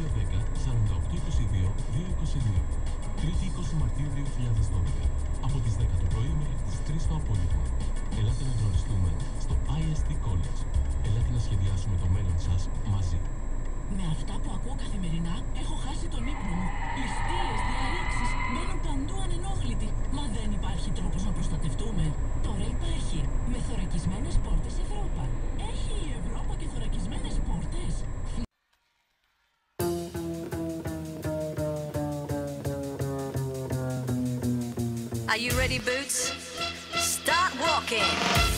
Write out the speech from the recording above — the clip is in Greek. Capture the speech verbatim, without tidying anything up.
τρία δέκα σαράντα οκτώ είκοσι δύο δύο είκοσι δύο. Τρίτη είκοσι Μαρτίου δύο χιλιάδες δώδεκα. Από τις δέκα το πρωί μέχρι τις τρεις το απόγευμα. Ελάτε να γνωριστούμε στο άι ες τι College. Ελάτε να σχεδιάσουμε το μέλλον σας μαζί. Με αυτά που ακούω καθημερινά, έχω χάσει τον ύπνο μου. Ληστείες, διαρρήξεις, μπαίνουν παντού ανενόχλητοι. Μα δεν υπάρχει τρόπος να προστατευτούμε. Τώρα υπάρχει. Με θωρακισμένες πόρτες Ευρώπα. Έχει η Ευρώπα και θωρακισμένες πόρτες. Are you ready, Boots? Start walking.